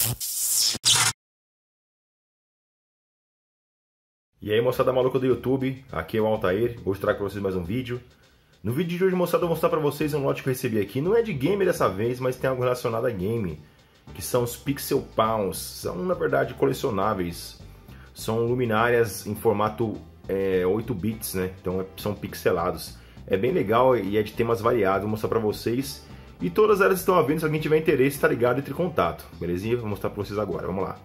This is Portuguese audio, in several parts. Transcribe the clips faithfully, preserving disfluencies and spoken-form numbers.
E aí, moçada maluca do YouTube, aqui é o Altair, hoje trago para vocês mais um vídeo. No vídeo de hoje, moçada, eu vou mostrar para vocês um lote que eu recebi aqui. Não é de game dessa vez, mas tem algo relacionado a game, que são os Pixel Pawns. São, na verdade, colecionáveis. São luminárias em formato é, oito bits, né? Então são pixelados. É bem legal e é de temas variados, vou mostrar para vocês. E todas elas estão à venda, se alguém tiver interesse, tá ligado, entre em contato. Belezinha? Vou mostrar para vocês agora, vamos lá.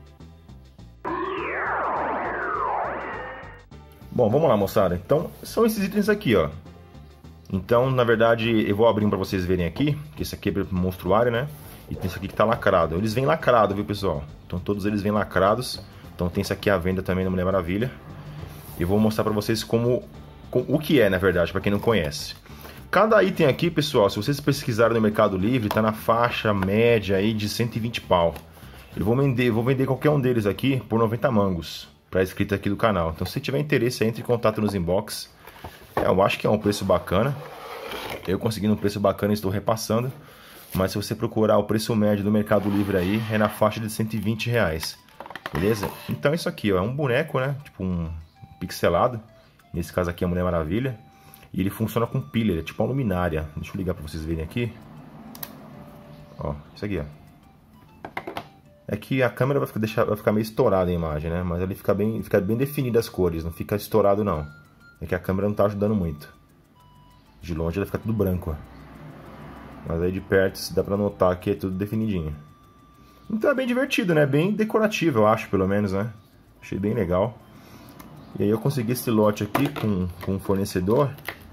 Bom, vamos lá, moçada. Então, são esses itens aqui, ó. Então, na verdade, eu vou abrir para vocês verem aqui, que esse aqui é monstruário, né? E tem esse aqui que tá lacrado. Eles vêm lacrados, viu, pessoal? Então, todos eles vêm lacrados. Então, tem esse aqui à venda também na Mulher Maravilha. E vou mostrar para vocês como, como o que é, na verdade, para quem não conhece. Cada item aqui, pessoal, se vocês pesquisarem no Mercado Livre, tá na faixa média aí de cento e vinte pau. Eu vou vender, vou vender qualquer um deles aqui por noventa mangos. Para inscrito aqui do canal. Então, se tiver interesse, entre em contato nos inbox. É, eu acho que é um preço bacana. Eu consegui um preço bacana e estou repassando. Mas se você procurar o preço médio do Mercado Livre aí, é na faixa de cento e vinte reais. Beleza? Então, isso aqui, ó, é um boneco, né? Tipo um pixelado. Nesse caso aqui é a Mulher Maravilha. E ele funciona com pilha, ele é tipo uma luminária. Deixa eu ligar para vocês verem aqui. Ó, isso aqui, ó. É que a câmera vai ficar, deixar, vai ficar meio estourada a imagem, né? Mas ele fica bem, fica bem definida as cores, não fica estourado não. É que a câmera não tá ajudando muito. De longe ela fica tudo branco, ó. Mas aí de perto dá pra notar que é tudo definidinho. Então é bem divertido, né? Bem decorativo, eu acho, pelo menos, né? Achei bem legal. E aí eu consegui esse lote aqui com, com um fornecedor.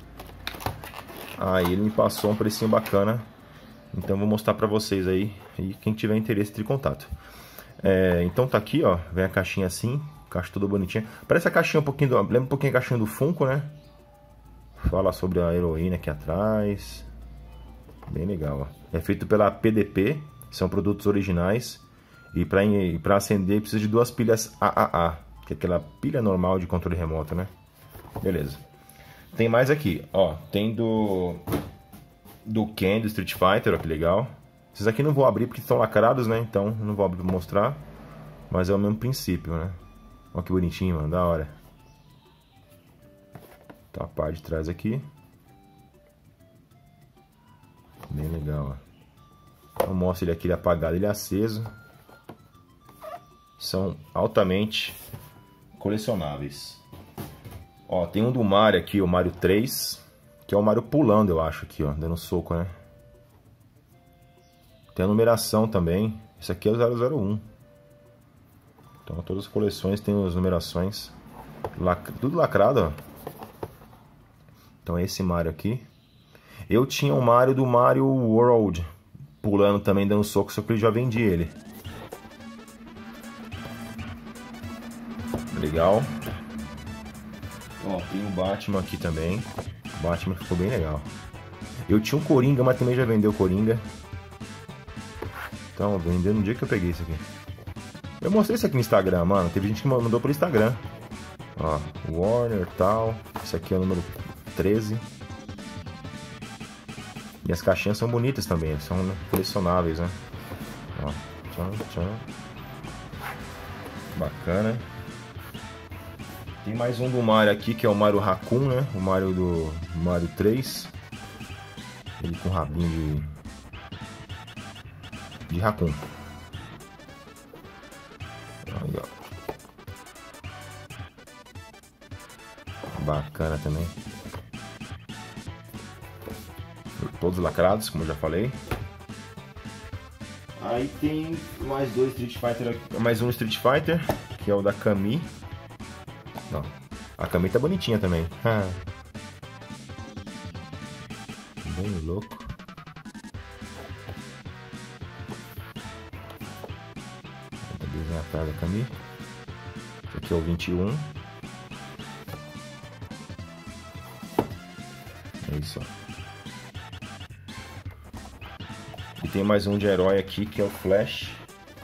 Aí ele me passou um precinho bacana. Então vou mostrar pra vocês aí. E quem tiver interesse, entre em contato. É, então tá aqui, ó. Vem a caixinha assim. Caixa toda bonitinha. Parece a caixinha um pouquinho do... Lembra um pouquinho a caixinha do Funko, né? Fala sobre a heroína aqui atrás. Bem legal, ó. É feito pela P D P. São produtos originais. E pra, pra acender precisa de duas pilhas A A A. Que é aquela pilha normal de controle remoto, né? Beleza. Tem mais aqui, ó. Tem do... Do Ken, do Street Fighter, ó, que legal. Esses aqui não vou abrir porque estão lacrados, né? Então não vou abrir pra mostrar. Mas é o mesmo princípio, né? Olha que bonitinho, mano, da hora. Tá a parte de trás aqui. Bem legal, ó. Eu mostro ele aqui, ele apagado, ele aceso. São altamente colecionáveis. Ó, tem um do Mario aqui, o Mario três. Que é o Mario pulando, eu acho, aqui, ó, dando um soco, né? Tem a numeração também. Esse aqui é o zero zero um. Então, todas as coleções têm as numerações. Lac... Tudo lacrado, ó. Então, é esse Mario aqui. Eu tinha o Mario do Mario World. Pulando também, dando soco, só que eu já vendi ele. Legal. Ó, tem o Batman aqui também. O Batman ficou bem legal. Eu tinha um Coringa, mas também já vendeu o Coringa. Então, vendeu no dia que eu peguei isso aqui. Eu mostrei isso aqui no Instagram, mano. Teve gente que mandou pelo Instagram. Ó, Warner e tal. Esse aqui é o número treze. E as caixinhas são bonitas também. São colecionáveis, né? Ó, tchan, tchan. Bacana. Tem mais um do Mario aqui, que é o Mario Raccoon, né? O Mario do Mario três. Ele com rabinho de... De Raccoon. Aí, ó. Bacana também. Todos lacrados, como eu já falei. Aí tem mais dois Street Fighter aqui. Mais um Street Fighter, que é o da Camille. Não, a Camille tá bonitinha também. Bem louco. Tá desenho atrás da Camille. Esse aqui é o vinte e um. É isso, ó. E tem mais um de herói aqui, que é o Flash.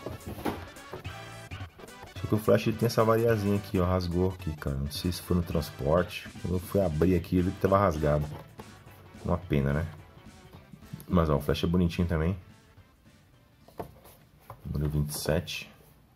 Só que o Flash ele tem essa variazinha aqui, ó, rasgou aqui, cara. Não sei se foi no transporte. Quando eu fui abrir aqui, ele tava rasgado. Uma pena, né? Mas ó, o Flash é bonitinho também. Número vinte e sete.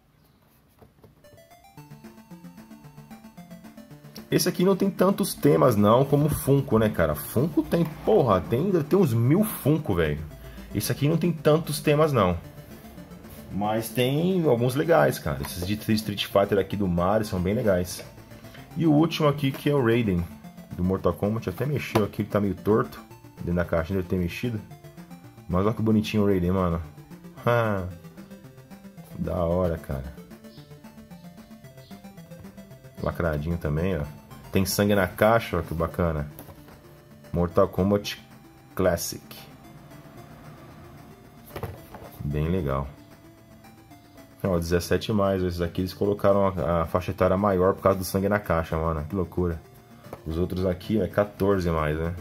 Esse aqui não tem tantos temas não como Funko, né, cara? Funko tem, porra, tem, tem uns mil Funko, velho. Esse aqui não tem tantos temas não. Mas tem alguns legais, cara. Esses de Street Fighter aqui do Mario são bem legais. E o último aqui que é o Raiden, do Mortal Kombat. Até mexeu aqui, ele tá meio torto. Dentro da caixa deve ter mexido. Mas olha que bonitinho o Raiden, mano. Ah, da hora, cara. Lacradinho também, ó. Tem sangue na caixa, ó, que bacana. Mortal Kombat Classic. Bem legal. Ó, dezessete mais, esses aqui eles colocaram a, a faixa etária maior por causa do sangue na caixa, mano. Que loucura. Os outros aqui é quatorze mais, né?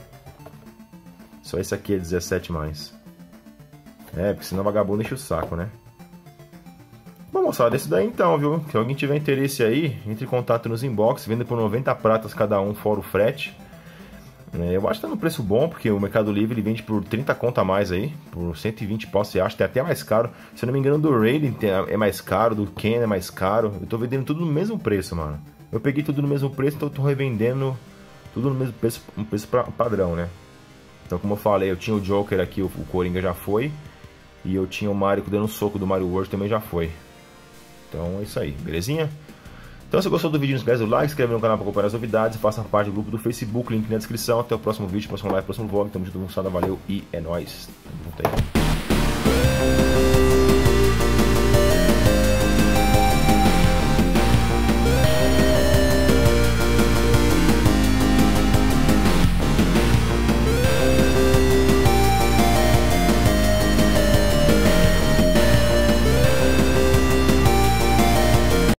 Só esse aqui é dezessete mais. É, porque senão o vagabundo enche o saco, né? Bom, moçada, esse daí então, viu? Se alguém tiver interesse aí, entre em contato nos inbox, vendo por noventa pratas cada um, fora o frete. É, eu acho que tá no preço bom, porque o Mercado Livre ele vende por trinta conto a mais aí, por cento e vinte pau, você acha, tem até mais caro. Se eu não me engano, do Raiden é mais caro, do Ken é mais caro. Eu tô vendendo tudo no mesmo preço, mano. Eu peguei tudo no mesmo preço, então eu tô revendendo tudo no mesmo preço, um preço padrão, né? Então, como eu falei, eu tinha o Joker aqui, o Coringa já foi. E eu tinha o Mario dando um soco do Mario World, também já foi. Então é isso aí, belezinha? Então se gostou do vídeo, não esquece do like, se inscreve no canal para acompanhar as novidades, faça parte do grupo do Facebook, link na descrição. Até o próximo vídeo, próximo live, próximo vlog. Tamo junto, moçada, valeu e é nóis. Tamo junto aí.